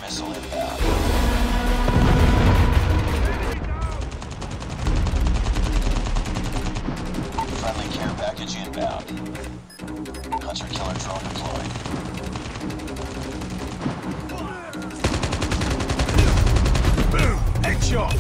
missile inbound. Friendly care package inbound. Hunter-killer drone deployed. Boom! Headshot!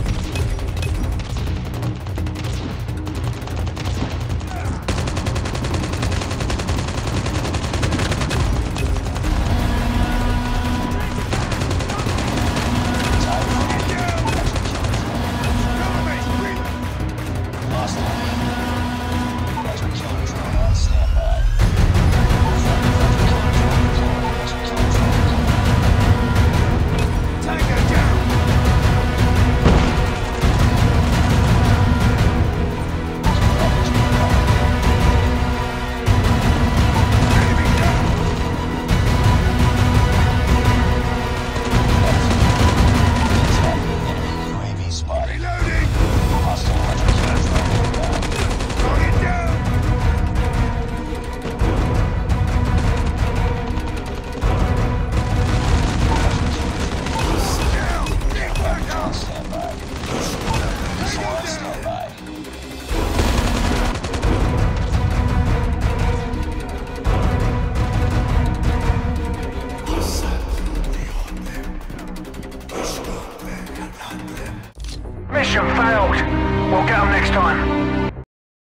Lost the lead. Hunter-killer drone on standby. Hunter-killer drone deployed. Hunter-killer drone deployed. Tango down! Enemy down! Enemy UAV spotted. Reloading! Hostile hunter-killer drone inbound. Target down! Down! Get back On up! standby. Missile on standby. Mission failed. We'll get them next time.